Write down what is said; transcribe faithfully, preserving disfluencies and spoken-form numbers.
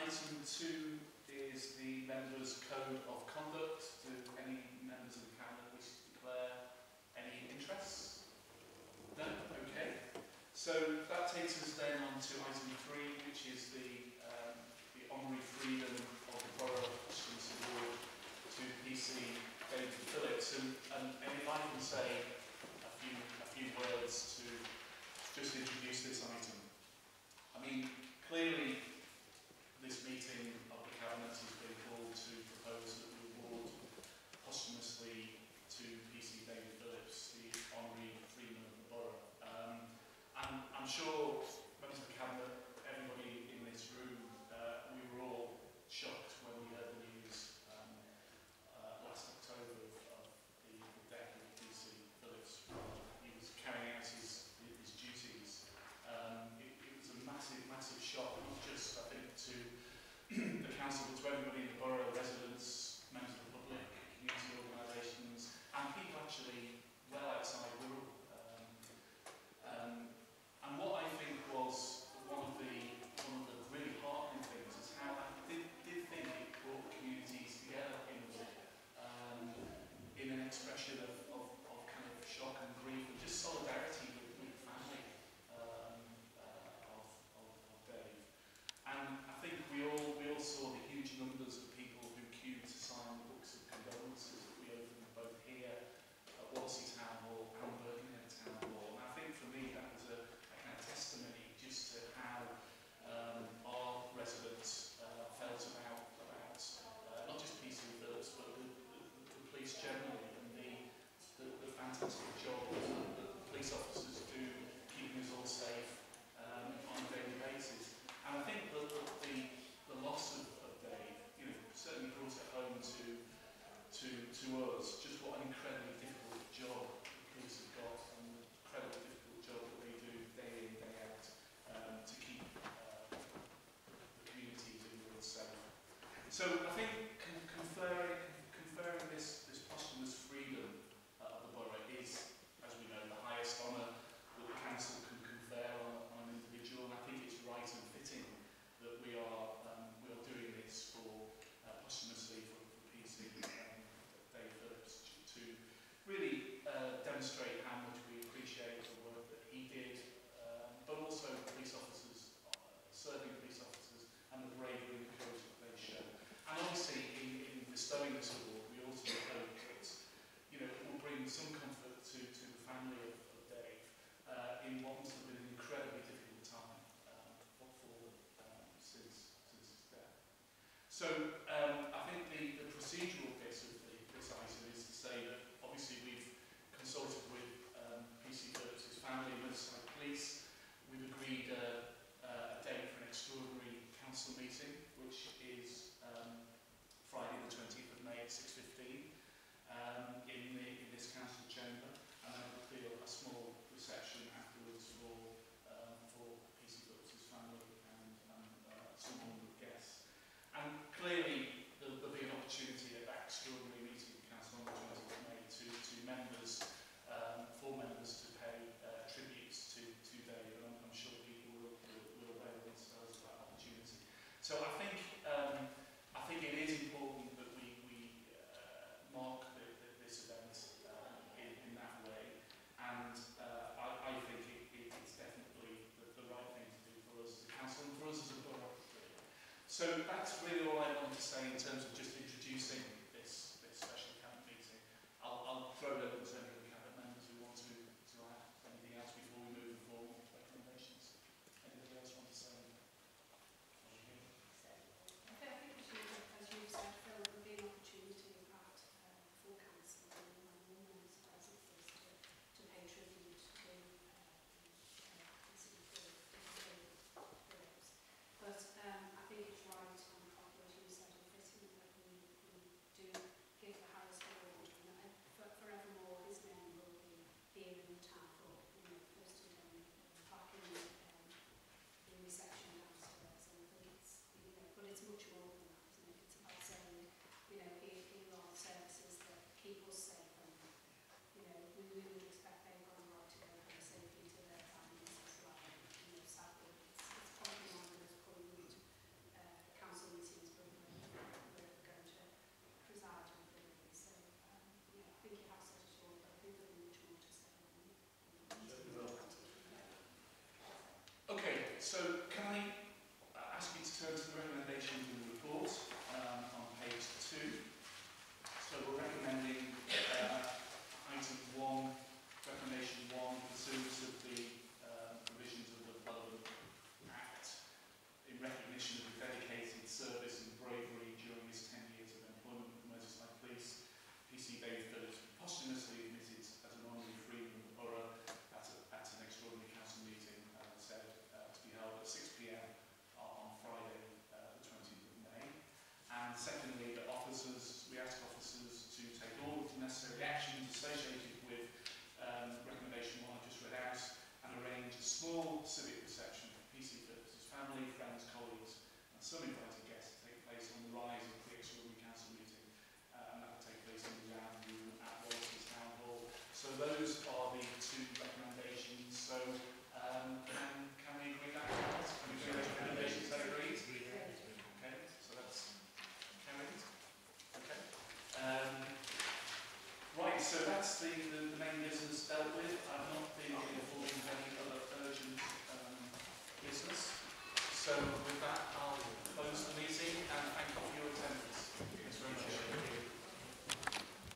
item two is the members' code of conduct. Do any members of the cabinet wish to declare any interests? No? Okay. So that takes us then on to item three, which is the, um, the honorary freedom of the Borough Questions Award to P C David Phillips. And, and, and if I can say a few, a few words to just introduce this item. I mean, clearly this meeting of the Cabinet has been called to propose that we award posthumously to P C David Phillips the honorary freedom of the Borough. Um, and I'm sure members of the Cabinet, everybody in this room, uh, we were all shocked when we heard the news um, uh, last October of, of the, the death of P C Phillips while he was carrying out his, his duties. Um, it, it was a massive, massive shock, not just, I think, to the council, but to everybody in the borough, residents, members of the public, community organisations, and people actually well outside Wirral. Um, um, and what I think was one of the one of the really heartening things is how I did, did think it brought communities together in Wirral, um, in an expression of, of, of kind of shock and grief and just solidarity with, with the family um, uh, of, of, of Dave. And I think we all we all saw the huge numbers of people who queued to sign the books of condolences that we opened both here at Wallasey Town Hall and Whittingham Town Hall. And I think for me that was a, a kind of testimony just to how um, our residents uh, felt about about uh, not just P C Phillips but the, the, the police generally and the, the, the fantastic job that the police officers do keeping us all safe um, on a daily basis. And I think that the, the, the loss of, of Dave, you know, certainly brought it home to, to, to us just what an incredibly difficult job the police have got and the incredibly difficult job that they do day in, day out um, to keep uh, the communities in the world safe. So I think con conferring, conferring this, this posthumous freedom uh, of the borough is, as we know, the highest honour that the council can confer on, on an individual, and I think it's right and fitting that we are um, we are doing this for uh, posthumously for, for P C um, Dave Phillips to really uh, demonstrate how much we appreciate the work that he did, um, but also police officers, uh, serving police officers, and the bravery and courage that they show. And obviously, in, in bestowing this award, we also hope that you know it will bring some comfort to, to the family of, of Dave uh, in what must have been an incredibly difficult time um, for them um, since, since his death. So um, I think the, the procedural bit of the, this item is to say that obviously we've consulted with um, P C Phillips' family, Merseyside Police. We've agreed uh, uh, a date for an extraordinary council meeting, which is um, Friday the twentieth of May at six fifteen um, in, the, in this council chamber, and then we'll feel a small reception afterwards for, um, for P C Phillips' family and, and uh, some number of guests. And clearly there'll, there'll be an opportunity at that extraordinary meeting of council on the twentieth of May to, to members, um, for members to pay uh, tributes to, to Dave, and I'm, I'm sure people will, will, will avail themselves of that opportunity. So I think um, I think it is important that we, we uh, mark the, the, this event uh, in, in that way, and uh, I, I think it, it, it's definitely the, the right thing to do for us as a council and for us as a borough. So that's really all I want to say in terms of just introducing this, this special cabinet meeting. I'll, I'll throw it open to any of the cabinet members who want to, to add anything else before we move to formal recommendations. Anybody else want to say anything? I think we should, as you said, Phil, it would be an opportunity at um, full council and when all members are present for us to, to pay tribute to uh, Phillips. But um, I think it's right and proper, as you said, and fitting that we, we that, I'll close the meeting.